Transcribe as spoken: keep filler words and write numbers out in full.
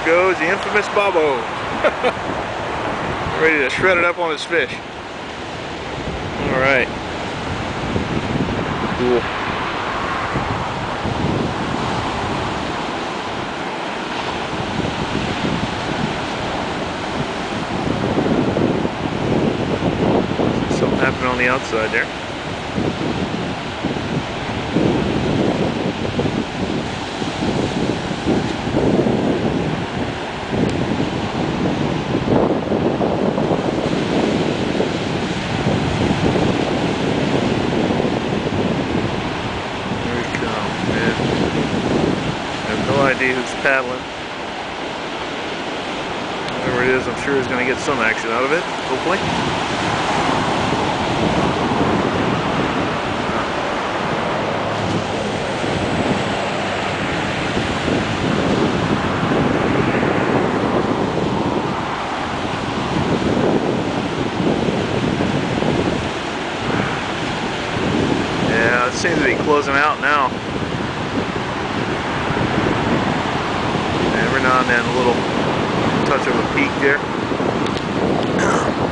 goes the infamous Bobo. Ready to shred it up on his fish. Alright. Cool. Something happened on the outside there. No idea who's paddling. Whoever it is, I'm sure he's going to get some action out of it, hopefully. Yeah, it seems to be closing out now. Every now and then a little touch of a peak there.